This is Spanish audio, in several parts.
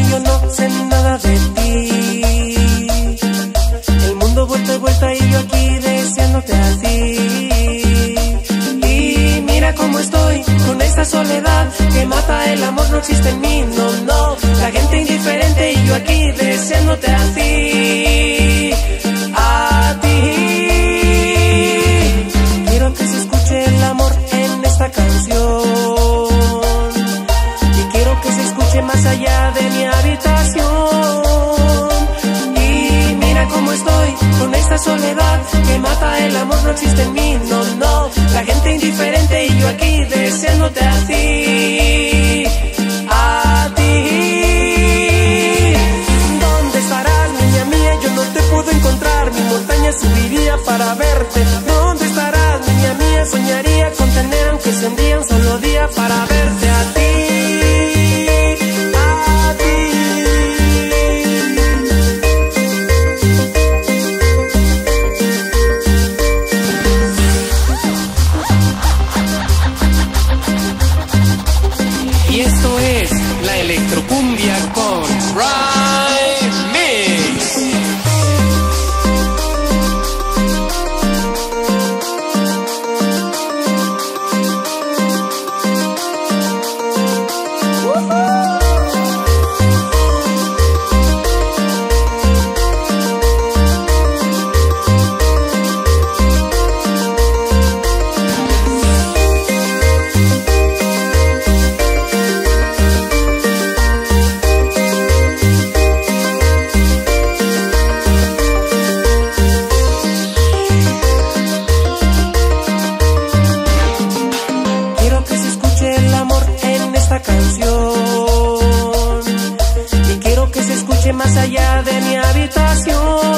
que yo no sé nada de ti. El mundo vuelta y vuelta y yo aquí deseándote a ti. Y mira cómo estoy con esta soledad que mata el amor, no existe en mí, no, no. La gente indiferente y yo aquí deseándote a ti. A ti. Quiero que se escuche el amor en esta canción. Y quiero que se escuche más allá de mi habitación. Y mira cómo estoy con esta soledad que mata el amor, no existe en mí, no, no. La gente indiferente y yo aquí deseándote a ti. A ti. ¿Dónde estarás, niña mía? Yo no te puedo encontrar. Mi montaña subiría para verte. ¿Dónde estarás, niña mía? Soñaría con tener, aunque sea un día, un solo día para verte a ti. Y esto es la electrocumbia con Right Mix. Canción. Y quiero que se escuche más allá de mi habitación.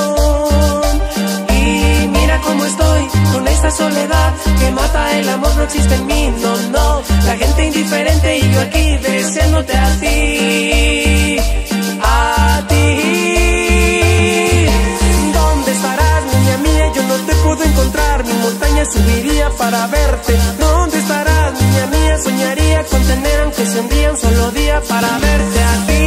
Y mira cómo estoy con esta soledad que mata el amor, no existe en mí, no, no. La gente indiferente y yo aquí deseándote a ti. A ti. ¿Dónde estarás, niña mía? Yo no te puedo encontrar. Mi montaña subiría para verte. ¿Dónde estarás, niña mía? Soñaría con tener, aunque sea un día, un solo día para verte a ti.